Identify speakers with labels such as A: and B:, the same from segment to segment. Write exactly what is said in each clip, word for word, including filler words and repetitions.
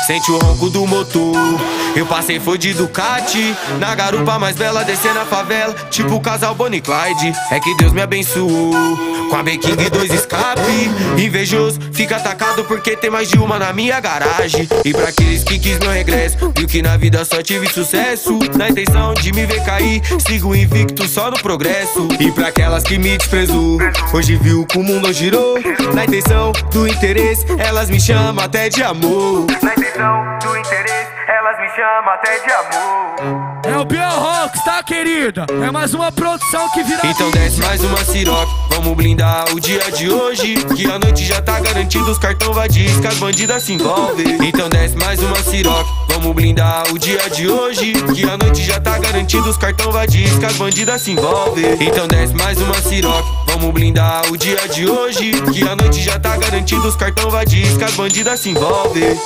A: Sente o ronco do motor. Eu passei foi de Ducati, na garupa mais bela, descendo a favela, tipo o casal Bonnie e Clyde. É que Deus me abençoou com a B-King e dois escape. Invejoso fica atacado porque tem mais de uma na minha garagem. E pra aqueles que quis meu regresso, viu que na vida só tive sucesso, na intenção de me ver cair, sigo invicto só no progresso. E pra aquelas que me desprezou, hoje viu que o mundo girou, na intenção do interesse, elas me chamam até de amor.
B: Na intenção do interesse, elas me chamam até de amor.
C: É o Biel Rocks, tá, querida? É mais uma produção que vira.
A: Então desce mais uma siroque, vamos blindar o dia de hoje, que a noite já tá garantida, os cartão vadios que as bandidas se envolvem. Então desce mais uma siroque, vamos blindar o dia de hoje, que a noite já tá garantida, os cartão vadios que as bandidas se envolvem. Então desce mais uma siroque, vamos blindar o dia de hoje, que a noite já tá garantida, os cartão vadios que as bandidas se envolvem.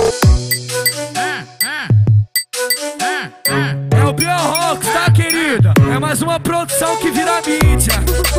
C: É o Biel Rocks, tá, querida? É mais uma produção que vira mídia.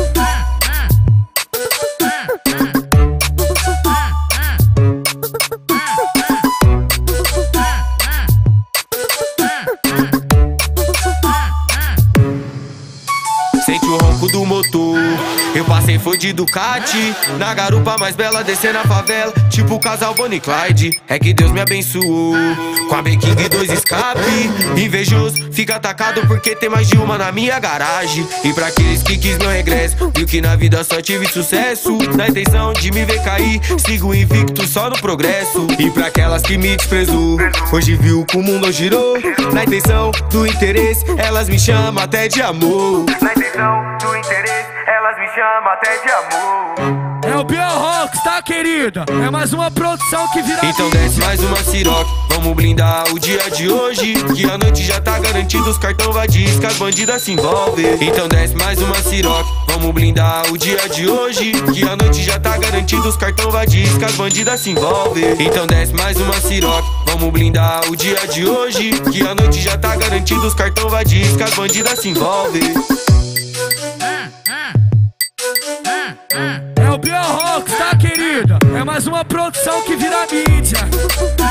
A: Sente o ronco do motor. Eu passei foi de Ducati, na garupa mais bela, descendo a favela, tipo o casal Bonnie e Clyde. É que Deus me abençoou com a B-King e dois escape. Invejoso fica atacado porque tem mais de uma na minha garagem. E pra aqueles que quis meu regresso, viu que na vida só tive sucesso, na intenção de me ver cair, sigo invicto só no progresso. E pra aquelas que me desprezou, hoje viu que o mundo girou, na intenção do interesse, elas me chamam até de amor.
B: Na intenção do interesse, elas me chamam até de amor.
C: É o Biel Rocks, tá, querida? É mais uma produção que vira.
A: Então desce mais uma siroque, vamos blindar o dia de hoje, que a noite já tá garantida, os cartão vadios que as bandidas se envolvem. Então desce mais uma siroque, vamos blindar o dia de hoje, que a noite já tá garantida, os cartão vadios que as bandidas se envolvem. Então desce mais uma siroque, vamos blindar o dia de hoje, que a noite já tá garantida, os cartão vadios que as bandidas se envolvem.
C: É o Biel Rocks, tá, querida? É mais uma produção que vira mídia.